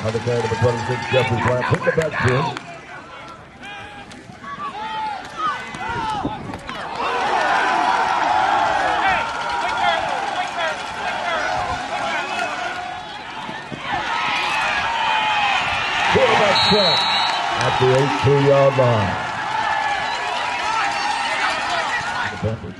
On the carry, number 26, Jeffrey Bryant. Put the back to him. Quarterback set at the 18-yard line. The Panthers.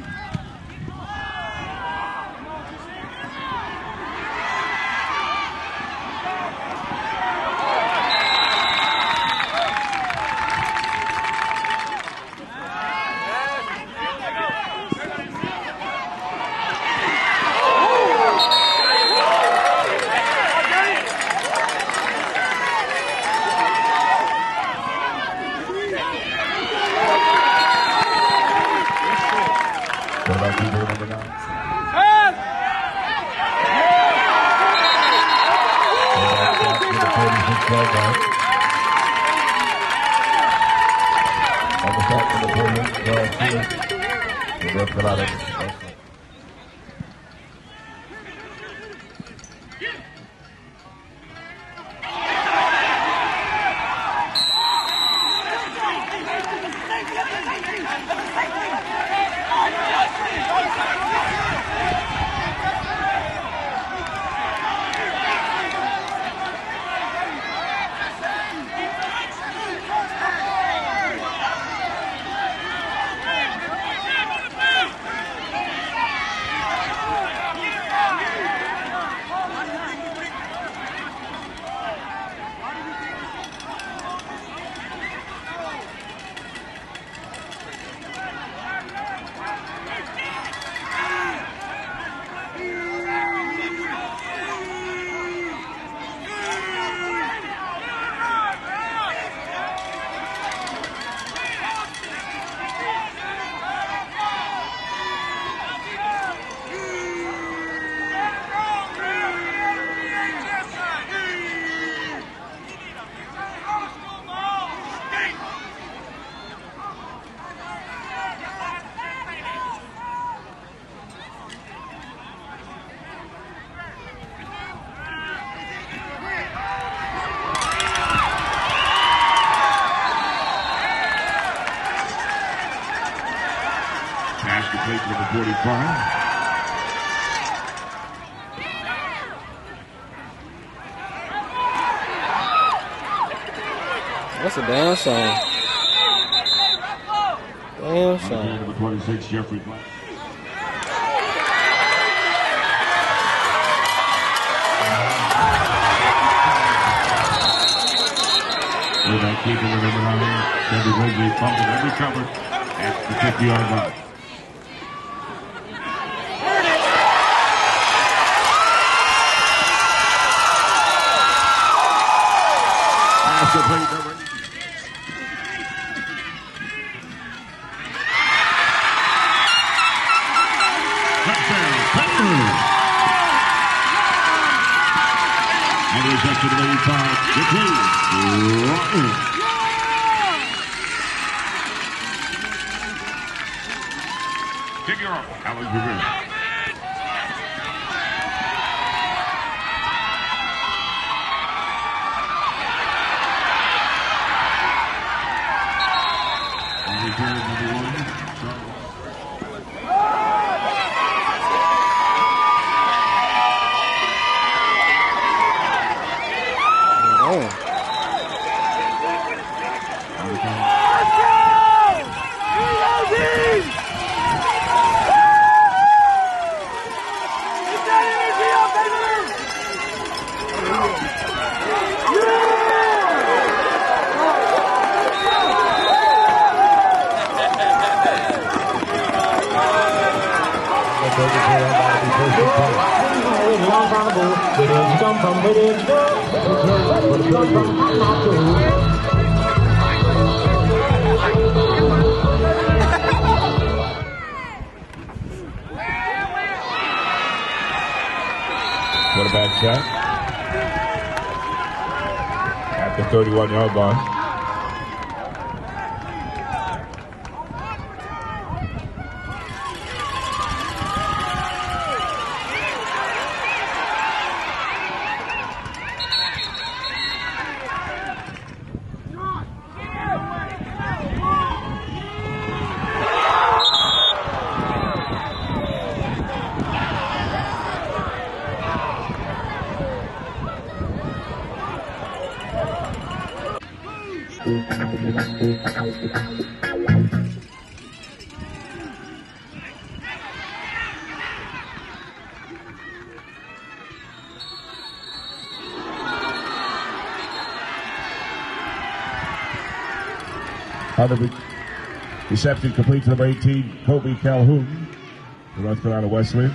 That's a damn shame. Damn shame. Number 26, Jeffrey Bryant. With that keeper with number 9, Chevy Ridley fumbled and recovered at the 50-yard line. After play number 8. And reception to the 85. Good Figure out Alex Rivera. Quarterback set at the 31-yard line. On the reception complete to number 18, Kobe Calhoun, the North Carolina Wesleyan.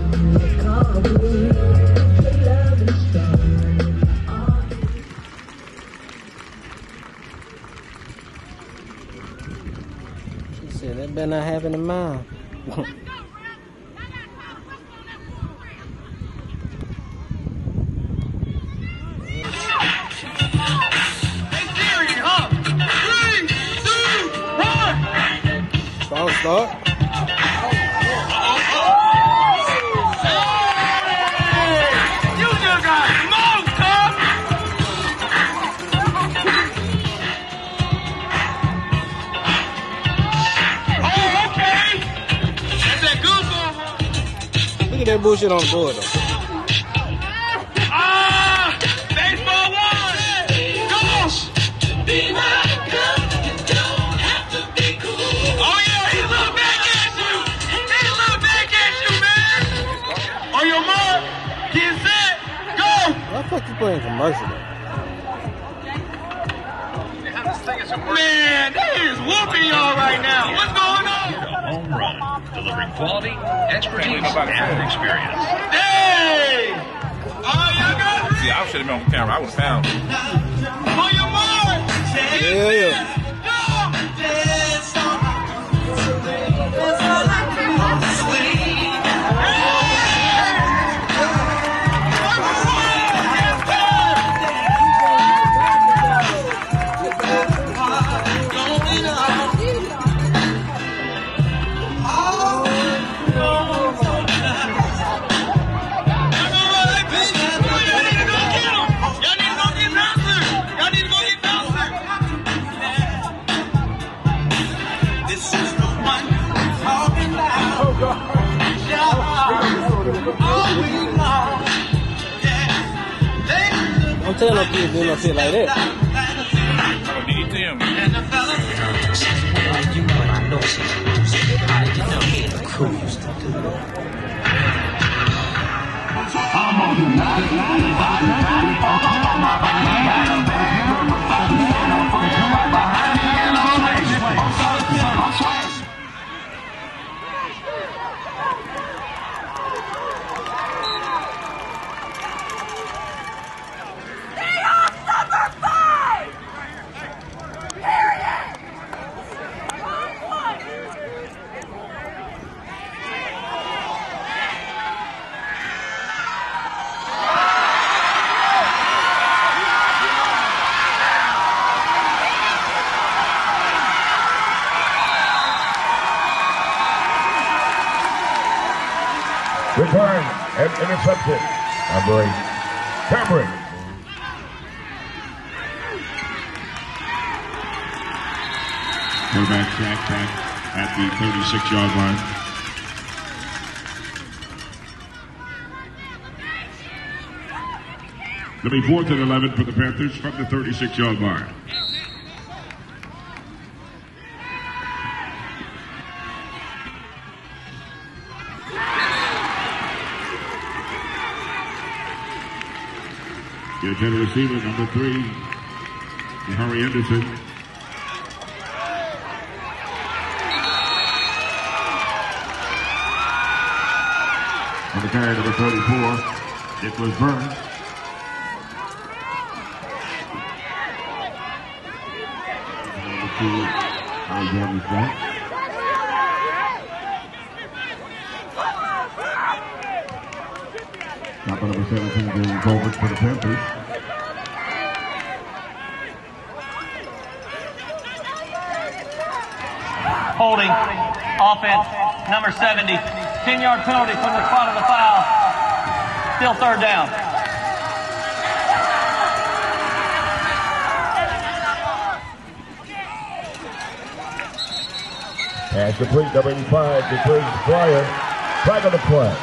She said that better not happen in mine. False start. You just got smoked, huh? Oh, okay. That's that good one. Look at that bullshit on the board, though. Baseball one. Go. Be my girl. You don't have to be cool. Oh, yeah, he look back at you. He look back at you, man. On your mark, get set, go. Why the fuck you playing commercial, though? Man, they is whooping y'all right now. What's going on? Home run, delivering quality, expertise, and experience. Hey! Oh, y'all got it? See, I should have been on camera. I would have found it. On your mark. Yeah. I'm telling no kids do no shit like that. I don't need them. Return and interception. Number 8, Cameron. Quarterback sack back at the 36-yard line. It'll be 4th and 11 for the Panthers from the 36-yard line. The intended receiver, number 3, Harry Anderson. On the carry, number 34, Nicholas Burns. Number 2, Alexander Scott. Top of number 17, James Colbert for the Panthers. Holding, offense, number 70, 10-yard penalty from the spot of the foul. Still third down. Pass complete, number 85, declares Fryer. Flag on the play.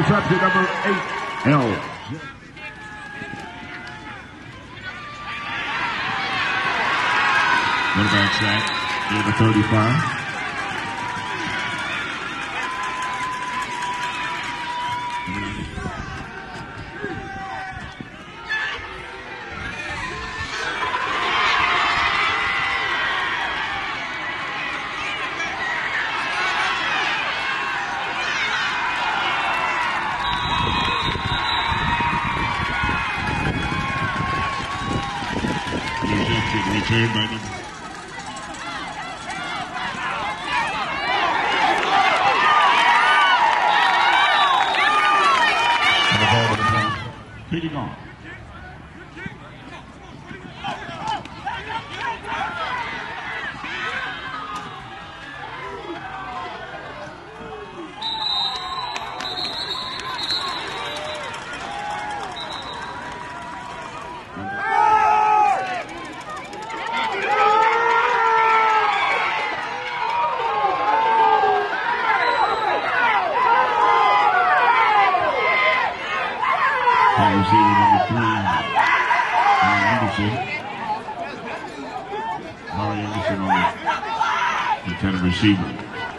reception, number 8, L. Quarterback sack near the 35. Returned by number. Take it on. Receiver number 3, Harry Anderson on the lieutenant receiver.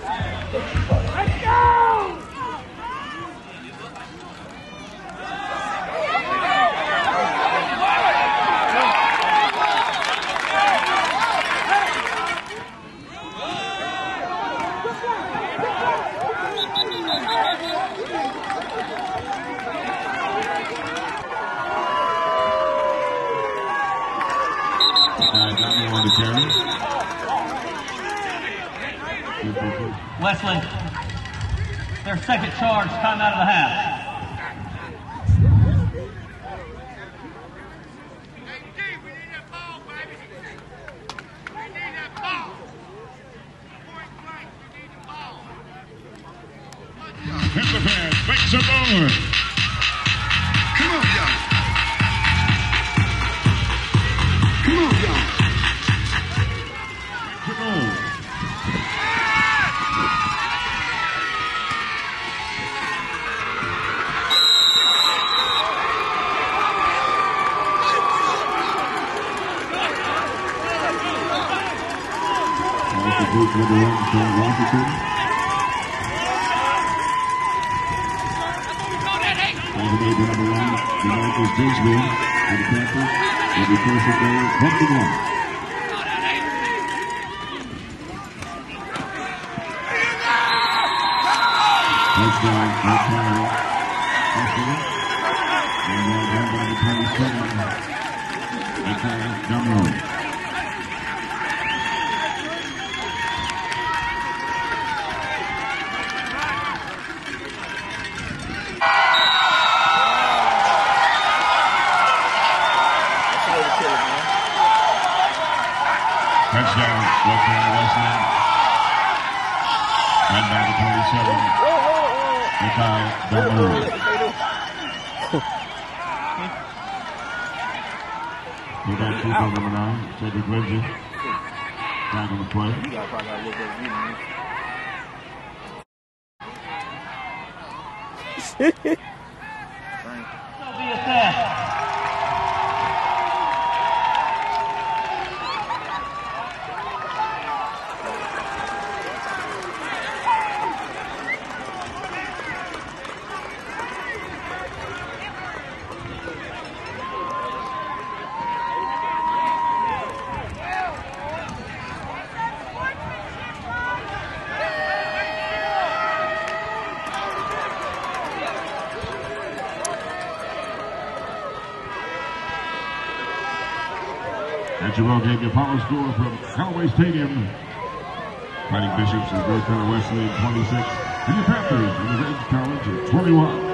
Wesley, their second charge, time out of the half. Hit the pad, makes a board. Come on, y'all. Come on, y'all. Come on. Number 1, John Washington. Number 1, DeMarcus Dinsby for the Panthers. Will be first and goal, 1-1. Touchdown, O'Connell. And one by the 27. O'Connell, down the road. Touchdown, O'Connell Westland. And by the 27. O'Connell, down the road. Fullback keeper number 9, Cedric Lindsey. Back on the play. Be a test. And Jerome gave the Apollo score from Callaway Stadium. Fighting Bishops and North Carolina Wesley 26. And the Panthers in the Red College at 21.